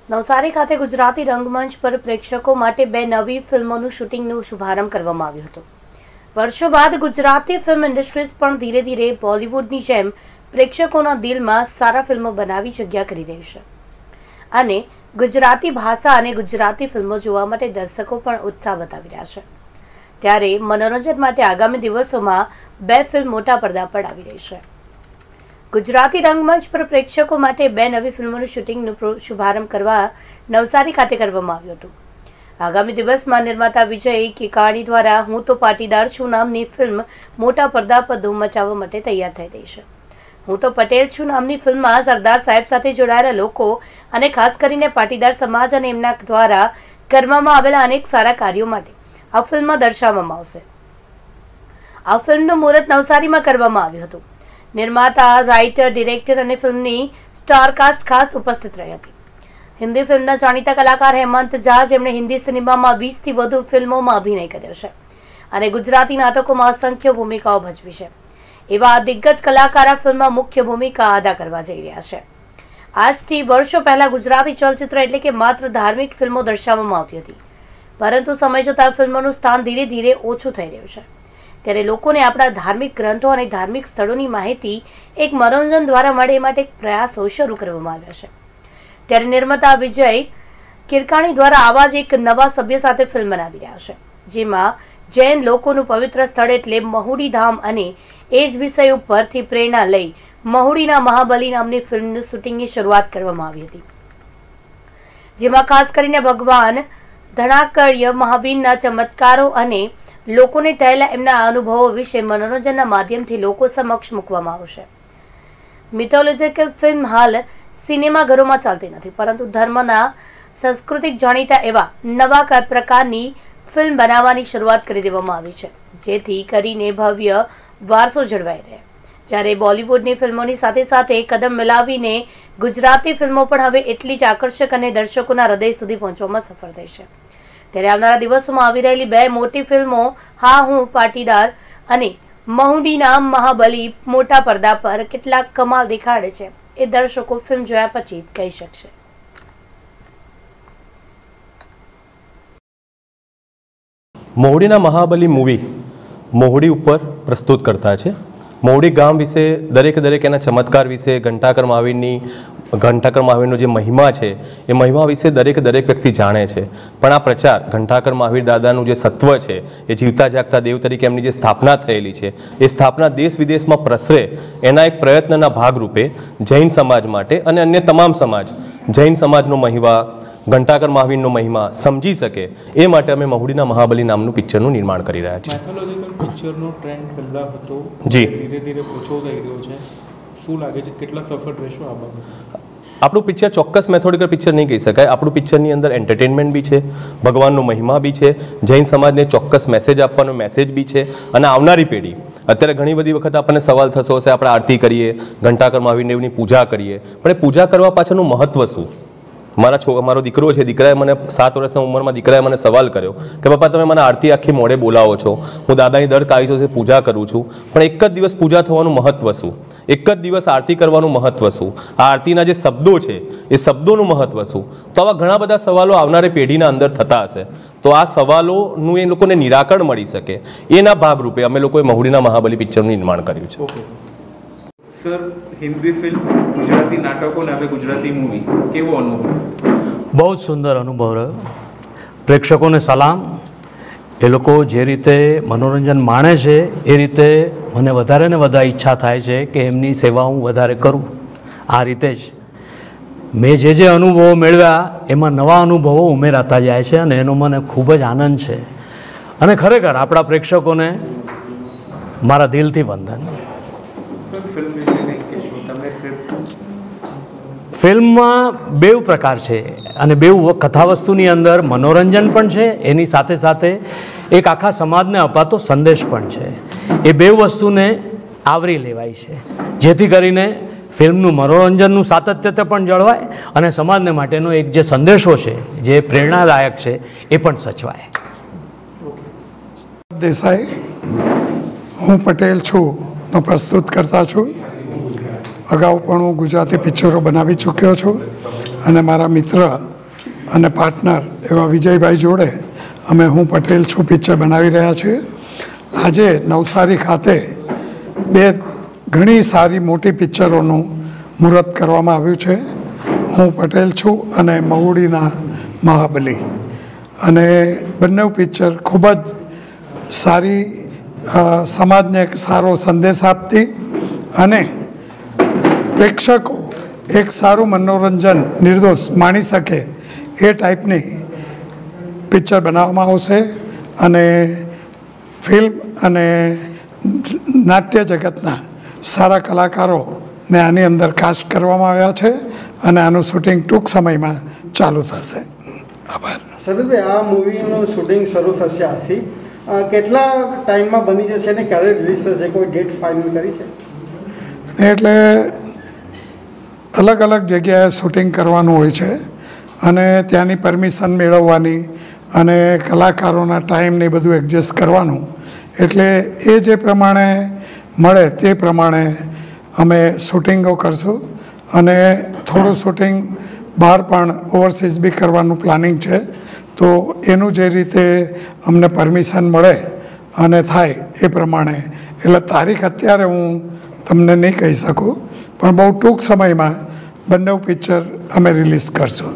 નવસારી ખાતે ગુજરાતી રંગમંચ પર પ્રેક્ષકો માટે બે નવી ફિલ્મોનું શૂટિંગનો શુભારંભ કરવામાં આવ્યો હતો। વર્ષો બાદ ગુજરાતી ફિલ્મ ઇન્ડસ્ટ્રીઝ પણ ધીરે ધીરે બોલિવૂડની જેમ પ્રેક્ષકોના દિલમાં સારા ફિલ્મો બનાવી જગ્યા કરી રહી છે અને ગુજરાતી ભાષા અને ગુજરાતી ફિલ્મો જોવા માટે દર્શકો પણ ઉત્સાહ બતાવી રહ્યા છે। ત્યારે મનોરંજન માટે આગામી દિવસોમાં બે ફિલ્મ મોટા પડદા પર આવી રહી છે। ગુજરાતી રંગમંચ પર પ્રેક્ષકો માટે બે નવી ફિલ્મોનું શૂટિંગનો શુભારંભ કરવા નવસારી ખાતે કરવામાં આવ્યો હતો। આગામી દિવસમાં નિર્માતા વિજય કેકાણી દ્વારા હું તો પાટીદાર છું નામની ફિલ્મ મોટા પડદા પર ધૂમ મચાવવા માટે તૈયાર થઈ રહી છે। હું તો પટેલ છું નામની ફિલ્મમાં સરદાર સાહેબ સાથે જોડાયેલા લોકો અને ખાસ કરીને પાટીદાર સમાજ અને એમના દ્વારા કરવામાં આવેલા અનેક સારા કાર્યો માટે આ ફિલ્મમાં દર્શાવવામાં આવશે। આ ફિલ્મનું મુહૂર્ત નવસારીમાં કરવામાં આવ્યું હતું। निर्माता राइटर डिरेक्टर और फिल्म स्टार कास्ट खास उपस्थित रही थी। हिंदी फिल्म जाणीता कलाकार हेमंत झा जेमणे हिंदी सिनेमा में 20 थी वधु फिल्मों में अभिनय कर्यो छे अने गुजराती नाटकों में असंख्य भूमिकाओं भजवी छे। एवा दिग्गज कलाकार आ फिल्म में मुख्य भूमिका अदा करवा जई रह्या छे। આજથી વર્ષો પહેલા ગુજરાતી ચલચિત્ર એટલે કે માત્ર ધાર્મિક ફિલ્મો દર્શાવવામાં આવતી હતી, પરંતુ સમય જતાં ફિલ્મોનું સ્થાન ધીરે ધીરે ઓછું થઈ રહ્યું છે। ત્યારે લોકોને આપણા ધાર્મિક ગ્રંથો અને ધાર્મિક સ્થળોની માહિતી એક મનોરંજન દ્વારા મળે માટે પ્રયાસો શરૂ કરવામાં આવ્યા છે। ત્યારે નિર્માતા વિજય કેકાણી દ્વારા આવા જ એક નવા સભ્ય સાથે ફિલ્મ બનાવી રહ્યા છે, જેમાં જૈન લોકોનું પવિત્ર સ્થળ એટલે મહુડી ધામ અને એ જ વિષય ઉપરથી પ્રેરણા લઈ મહુડીના મહાબલી નામની ફિલ્મનું શૂટિંગની શરૂઆત કરવામાં આવી હતી, જેમાં ખાસ કરીને ભગવાન ધણાકર્ય મહાવીરના ચમત્કારો અને લોકોને થયેલા એમના અનુભવો વિશે મનોરંજનના માધ્યમથી લોકો સમક્ષ મૂકવામાં આવશે। મિથોલોજીકલ ફિલ્મ હાલ સિનેમાઘરોમાં ચાલતી નથી, પરંતુ ધર્મના સાંસ્કૃતિક જાણીતા એવા નવા પ્રકારની ફિલ્મ બનાવવાની શરૂઆત કરી દેવામાં આવી છે, જેથી કરીને ભવ્ય વારસો જળવાઈ રહે। જ્યારે બોલિવૂડની ફિલ્મોની સાથે સાથે કદમ મિલાવીને ગુજરાતી ફિલ્મો પણ હવે એટલી જ આકર્ષક અને દર્શકોના હૃદય સુધી પહોંચવામાં સફળ થઈ છે। ત્યારે આવનારા દિવસોમાં આવી રહેલી બે મોટી ફિલ્મો હા હું પાટીદાર અને મહુડીના મહાબલી મોટા પડદા પર કેટલા કમાલ દેખાડે છે એ દર્શકો ફિલ્મ જોયા પછી કહી શકશે। મહુડીના મહાબલી મૂવી મહુડી ઉપર પ્રસ્તુત કરતા છે। મહુડી ગામ વિશે દરેક એના ચમત્કાર વિશે ઘંટાકર મહાવીરનો જે મહિમા છે એ મહિમા વિશે દરેક વ્યક્તિ જાણે છે, પણ આ પ્રચાર ઘંટાકર મહાવીર દાદાનું જે સત્વ છે એ જીવતા જાગતા દેવ તરીકે એમની જે સ્થાપના થયેલી છે એ સ્થાપના દેશ વિદેશમાં પ્રસરે એના એક પ્રયત્નના ભાગરૂપે જૈન સમાજ માટે અને અન્ય તમામ સમાજ જૈન સમાજનો મહિમા ઘંટાકર મહાવીરનો મહિમા સમજી શકે એ માટે અમે મહુડીના મહાબલી નામનું પિક્ચરનું નિર્માણ કરી રહ્યા છીએ। પિક્ચરનો ટ્રેન્ડ પહેલા હતો, જી ધીરે ધીરે ઓછો થઈ રહ્યો છે, શું લાગે છે કેટલા સફળ રહેશો આ બાબતે? આપણું પિક્ચર ચોક્કસ મેથોડિકલ પિક્ચર નહીં કહી શકાય। આપણું પિક્ચરની અંદર એન્ટરટેનમેન્ટ બી છે, ભગવાનનો મહિમા બી છે, જૈન સમાજને ચોક્કસ મેસેજ આપવાનો મેસેજ બી છે અને આવનારી પેઢી અત્યારે ઘણી બધી વખત આપણને સવાલ થતો હશે આપણે આરતી કરીએ, ઘંટાકર મહાવીરદેવની પૂજા કરીએ, પણ એ પૂજા કરવા પાછળનું મહત્વ શું? મારો દીકરો છે, દીકરાએ મને 7 વર્ષના ઉંમરમાં દીકરાએ મને સવાલ કર્યો કે પપ્પા તમે મને આરતી આખી મોડે બોલાવો છો, હું દાદાની દર કાળી ચોથે પૂજા કરું છું, પણ એક જ દિવસ પૂજા થવાનું મહત્વ શું? એક જ દિવસ આરતી કરવાનું મહત્વ શું? આ આરતીના જે શબ્દો છે એ શબ્દોનું મહત્વ શું? તો આવા ઘણા બધા સવાલો આવનારી પેઢીના અંદર થતા હશે, તો આ સવાલોનું એ લોકોને નિરાકરણ મળી શકે એના ભાગરૂપે અમે લોકોએ મહુડીના મહાબલી પિક્ચરનું નિર્માણ કર્યું છે। સર, હિન્દી ફિલ્મ, ગુજરાતી નાટકો અને હવે ગુજરાતી મૂવી, કેવો અનુભવ? બહુ જ સુંદર અનુભવ રહ્યો। પ્રેક્ષકોને સલામ। એ લોકો જે રીતે મનોરંજન માણે છે એ રીતે મને વધારે ને વધારે ઈચ્છા થાય છે કે એમની સેવા હું વધારે કરું। આ રીતે જ મેં જે અનુભવો મેળવ્યા એમાં નવા અનુભવો ઉમેરાતા જાય છે અને એનો મને ખૂબ જ આનંદ છે અને ખરેખર આપણા પ્રેક્ષકોને મારા દિલથી વંદન। ફિલ્મમાં બેવ પ્રકાર છે અને બેવ કથાવસ્તુની અંદર મનોરંજન પણ છે, એની સાથે સાથે એક આખા સમાજને અપાતો સંદેશ પણ છે। એ બેવ વસ્તુને આવરી લેવાય છે જેથી કરીને ફિલ્મનું મનોરંજનનું સાતત્યતા પણ જળવાય અને સમાજને માટેનો એક જે સંદેશો છે જે પ્રેરણાદાયક છે એ પણ સચવાય। દેસાઈ, હું પટેલ છું નો પ્રસ્તુત કરતા છું। અગાઉ પણ હું ગુજરાતી પિક્ચરો બનાવી ચૂક્યો છું અને મારા મિત્ર અને પાર્ટનર એવા વિજયભાઈ જોડે અમે હું પટેલ છું પિક્ચર બનાવી રહ્યા છીએ. આજે નવસારી ખાતે બે ઘણી સારી મોટી પિક્ચરોનું મુહૂર્ત કરવામાં આવ્યું છે. હું પટેલ છું અને મહુડીના મહાબલી, અને બંને પિક્ચર ખૂબ જ સારી સમાજને એક સારો સંદેશ આપતી અને પ્રેક્ષકો એક સારું મનોરંજન નિર્દોષ માણી શકે એ ટાઈપની પિક્ચર બનાવવામાં આવશે. અને ફિલ્મ અને નાટ્ય જગતના સારા કલાકારોને આની અંદર કાસ્ટ કરવામાં આવ્યા છે અને આનું શૂટિંગ ટૂંક સમયમાં ચાલુ થશે. આભાર. શરદભાઈ, આ મૂવીનું શૂટિંગ શરૂ થશે આજથી. કેટલા ટાઈમમાં બની જશે અને ક્યારે રિલીઝ થશે, કોઈ ડેટ ફાઇનલ કરી છે? એટલે અલગ અલગ જગ્યાએ શૂટિંગ કરવાનું હોય છે અને ત્યાંની પરમિશન મેળવવાની અને કલાકારોના ટાઈમને બધું એડજસ્ટ કરવાનું. એટલે એ જે પ્રમાણે મળે તે પ્રમાણે અમે શૂટિંગો કરશું અને થોડું શૂટિંગ બહાર પણ ઓવરસીઝ બી કરવાનું પ્લાનિંગ છે. તો એનું જે રીતે અમને પરમિશન મળે અને થાય એ પ્રમાણે, એટલે તારીખ અત્યારે હું તમને નહીં કહી શકું, પણ બહુ ટૂંક સમયમાં બંને પિક્ચર અમે રિલીઝ કરશું.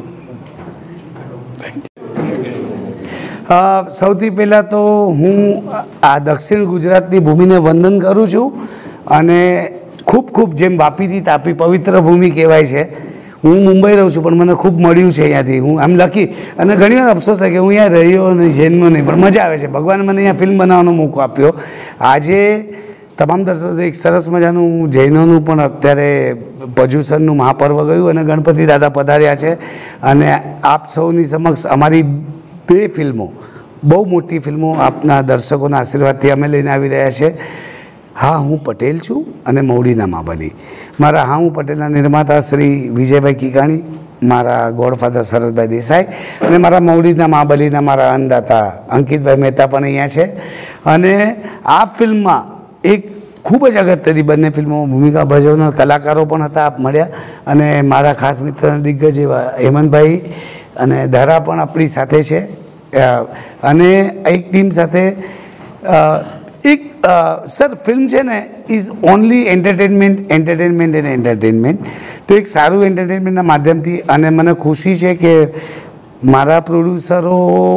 સૌથી પહેલાં તો હું આ દક્ષિણ ગુજરાતની ભૂમિને વંદન કરું છું. અને ખૂબ ખૂબ જેમ વાપીથી તાપી પવિત્ર ભૂમિ કહેવાય છે. હું મુંબઈ રહું છું પણ મને ખૂબ મળ્યું છે અહીંયાથી. હું આમ લખી અને ઘણીવાર અફસોસ થાય કે હું અહીંયા રહ્યો અને જન્મ્યો નહીં, પણ મજા આવે છે. ભગવાને મને અહીંયા ફિલ્મ બનાવવાનો મોકો આપ્યો. આજે તમામ દર્શકો એક સરસ મજાનું જૈનોનું પણ અત્યારે પર્યુષણનું મહાપર્વ ગયું અને ગણપતિ દાદા પધાર્યા છે. અને આપ સૌની સમક્ષ અમારી 2 ફિલ્મો, બહુ મોટી ફિલ્મો આપના દર્શકોના આશીર્વાદથી અમે લઈને આવી રહ્યા છે. હા હું પટેલ છું અને મહુડીના મહાબલી. મારા હા હું પટેલના નિર્માતા શ્રી વિજયભાઈ કિકાણી, મારા ગોડફાધર શરદભાઈ દેસાઈ અને મારા મહુડીના મહાબલીના મારા અન્નદાતા અંકિતભાઈ મહેતા પણ અહીંયા છે. અને આ ફિલ્મમાં એક ખૂબ જ અગત્યની બંને ફિલ્મોમાં ભૂમિકા ભજવનાર કલાકારો પણ હતા, આપ મળ્યા. અને મારા ખાસ મિત્ર દિગ્ગજ એવા હેમંતભાઈ અને ધરા પણ આપણી સાથે છે. અને એક ટીમ સાથે એક સર ફિલ્મ છે ને ઇઝ ઓનલી એન્ટરટેનમેન્ટ. તો એક સારું એન્ટરટેનમેન્ટના માધ્યમથી, અને મને ખુશી છે કે મારા પ્રોડ્યુસરો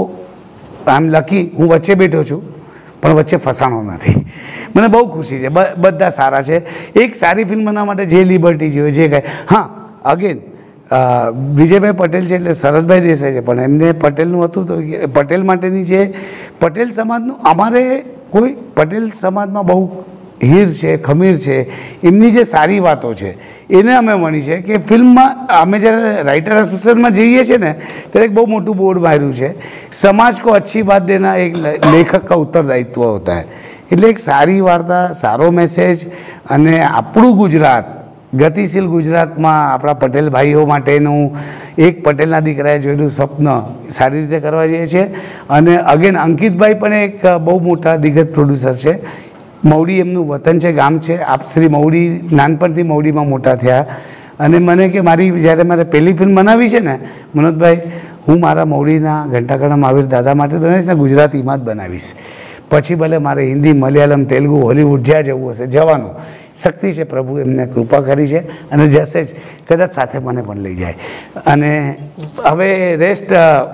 આમ લકી હું વચ્ચે બેઠો છું પણ વચ્ચે ફસાણો નથી. મને બહુ ખુશી છે. બધા સારા છે. એક સારી ફિલ્મ બનાવવા માટે જે લિબર્ટી જોઈએ, જે કાંઈ. હા, અગેન વિજયભાઈ પટેલ છે એટલે શરદભાઈ દેસાઈ છે, પણ એમને પટેલનું હતું તો પટેલ માટેની જે પટેલ સમાજનું, અમારે કોઈ પટેલ સમાજમાં બહુ હીર છે, ખમીર છે, એમની જે સારી વાતો છે એને અમે મળી છે કે ફિલ્મમાં અમે જ્યારે રાઇટર એસોસિએશનમાં જઈએ છીએ ને ત્યારે એક બહુ મોટું બોર્ડ માર્યું છે, સમાજ કો અચ્છી બાત દેના એક લેખક કા ઉત્તરદાયિત્વ હોતા હૈ. એટલે એક સારી વાર્તા, સારો મેસેજ, અને આપણું ગુજરાત, ગતિશીલ ગુજરાતમાં આપણા પટેલ ભાઈઓ માટેનું એક પટેલના દીકરાએ જોયેલું સ્વપ્ન સારી રીતે કરવા જઈએ છીએ. અને અગેન અંકિતભાઈ પણ એક બહુ મોટા દિગ્ગજ પ્રોડ્યુસર છે. મહુડી એમનું વતન છે, ગામ છે. આપ શ્રી મહુડી નાનપણથી મહુડીમાં મોટા થયા. અને મને કે જ્યારે મારે પહેલી ફિલ્મ બનાવી છે ને મનોજભાઈ, હું મારા મહુડીના ઘંટાકણા મહાવીર દાદા માટે બનાવીશ ને ગુજરાતીમાં જ બનાવીશ. પછી ભલે મારે હિન્દી, મલયાલમ, તેલુગુ, હોલીવુડ જ્યાં જવું હશે જવાનું. શક્તિ છે, પ્રભુ એમને કૃપા કરી છે અને જશે જ, કદાચ સાથે મને પણ લઈ જાય. અને હવે રેસ્ટ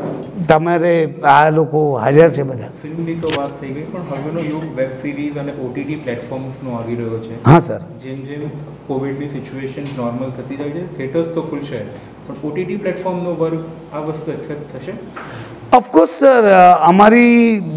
તમારે આ લોકો હાજર છે બધા. ફિલ્મની તો વાત થઈ ગઈ, પણ હવેનો યુગ વેબ સિરીઝ અને ઓટીટી પ્લેટફોર્મ્સનો આવી રહ્યો છે. હા સર. જેમ જેમ કોવિડની સિચ્યુએશન નોર્મલ થતી જાય છે, થિયેટર્સ તો ખુલશે, પણ ઓટીટી પ્લેટફોર્મનો વર્ગ આ વસ્તુ એક્સેપ્ટ થશે? ઓફકોર્સ સર, અમારી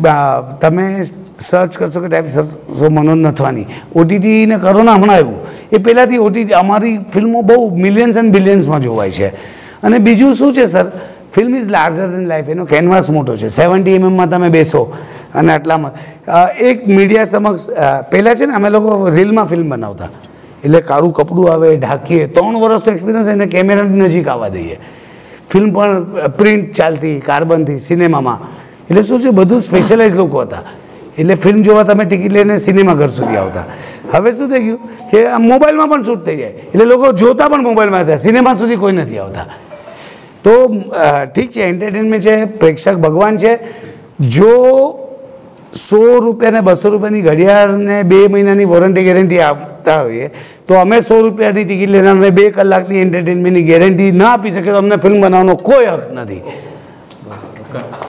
તમે સર્ચ કરશો કે ટાઈપ કરશો મનોજ નથવાની, ઓટીટીને કરો ને હમણાં આવ્યું, એ પહેલાંથી ઓટીટી અમારી ફિલ્મો બહુ મિલિયન્સ એન્ડ બિલિયન્સમાં જોવાય છે. અને બીજું શું છે sir, film is larger than life. એનો કેનવાસ મોટો છે. 70 mm તમે બેસો અને આટલામાં એક મીડિયા સમક્ષ પહેલાં છે ને અમે લોકો રીલમાં ફિલ્મ બનાવતા, એટલે કાળું કપડું આવે, ઢાંકીએ, 3 વર્ષનો એક્સપિરિયન્સ એને કેમેરાની નજીક આવવા દઈએ. ફિલ્મ પણ પ્રિન્ટ ચાલતી, કાર્બનથી, સિનેમામાં. એટલે શું છે, બધું સ્પેશિયલાઇઝ લોકો હતા. એટલે ફિલ્મ જોવા તમે ટિકિટ લઈને સિનેમાઘર સુધી આવતા. હવે શું થઈ ગયું કે આ મોબાઈલમાં પણ શૂટ થઈ જાય, એટલે લોકો જોતા પણ મોબાઈલમાં હતા, સિનેમા સુધી કોઈ નથી આવતા. તો ઠીક છે, એન્ટરટેનમેન્ટ છે, પ્રેક્ષક ભગવાન છે. જો 100 રૂપિયા ને 200 રૂપિયાની ઘડિયાળને 2 મહિનાની વોરંટી ગેરંટી આપતા હોઈએ તો અમે 100 રૂપિયાની ટિકિટ લેનારને 2 કલાકની એન્ટરટેનમેન્ટની ગેરંટી ના આપી શકે તો અમને ફિલ્મ બનાવવાનો કોઈ હક નથી.